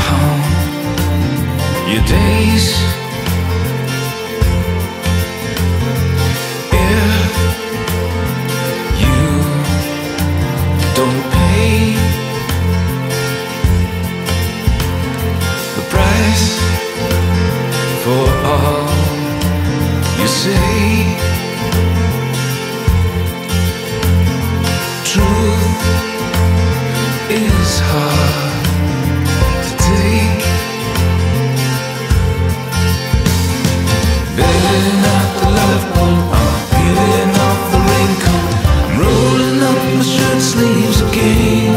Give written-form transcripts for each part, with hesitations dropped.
count your days. If you don't pay the price for all you say, truth is hard to take. Bailing out the lifeboat, I'm peeling off the raincoat, I'm rolling up my shirt sleeves again.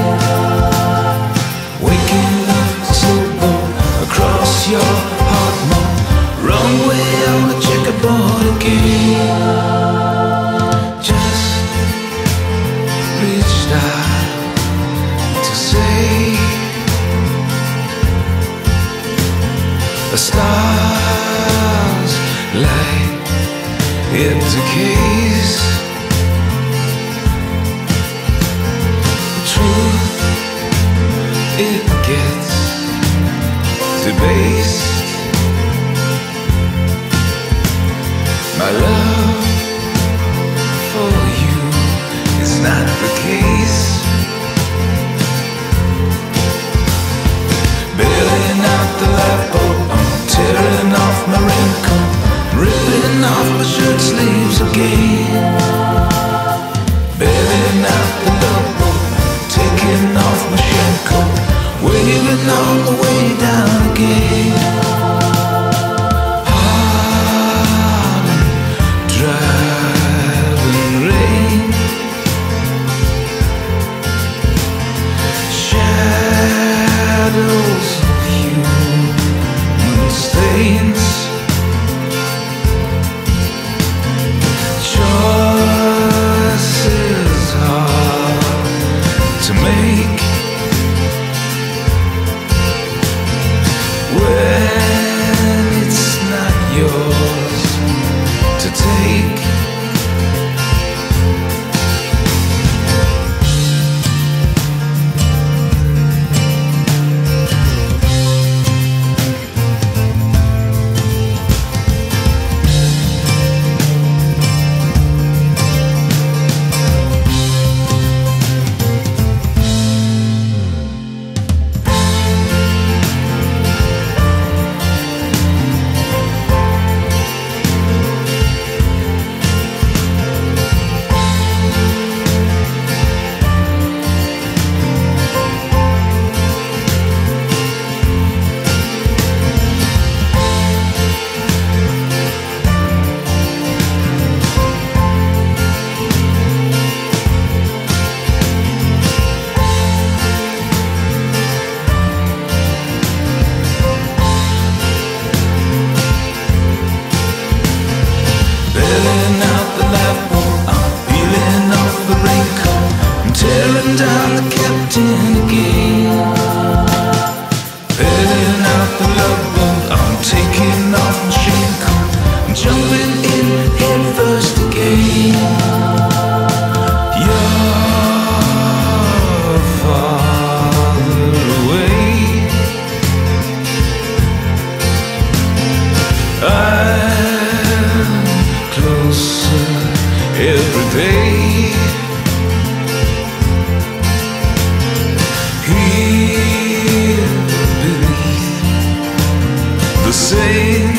Waking up the slowboat across your heart moat, wrong way on the checkerboard again. Just reached out to say the stars light, it decays. The truth, it gets debased. My love for you is not the case. Bailing out the lifeboat, I'm tearing off my raincoat, ripping off my shirt sleeves again. Bailing out the lifeboat, taking off my shin coat, waving on the way down again. Hard and driving rain, shadows of human stains, choices hard to make when it's not yours to take. Tearing down the captain again. Bailing out the lugboat, I'm taking off my shin coat, I'm jumping in head first again. You're farther away, I'm closer every day. Same.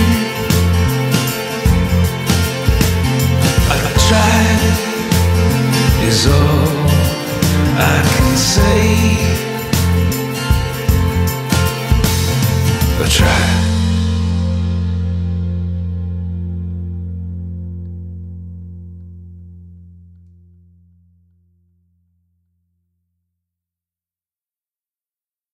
I tried is all I can say. I tried.